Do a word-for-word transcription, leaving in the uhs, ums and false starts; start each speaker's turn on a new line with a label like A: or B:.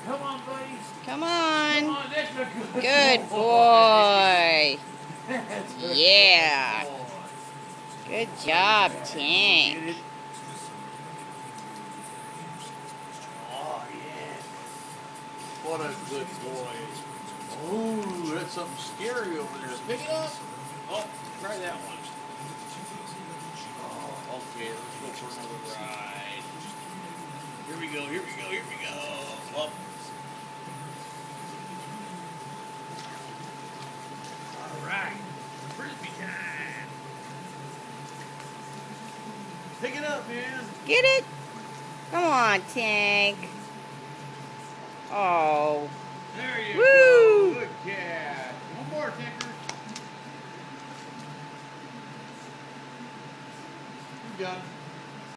A: Come on, buddy.
B: Come on.
A: Come on, that's a good,
B: Good
A: boy.
B: boy.
A: That's a
B: Yeah.
A: good boy.
B: Good job,
A: Yeah.
B: Tink.
A: Get it? Oh, yeah. What a good boy. Oh, that's something scary over there. Pick it up. Oh, try that one. Oh, okay, let's go for another ride. Here we go, here we go, here we go. Up. All right, frisbee time. Pick it up, man.
B: Get it? Come on, Tink. Oh.
A: There you
B: Woo!
A: go. Good cat. One more, Tinker. You got it.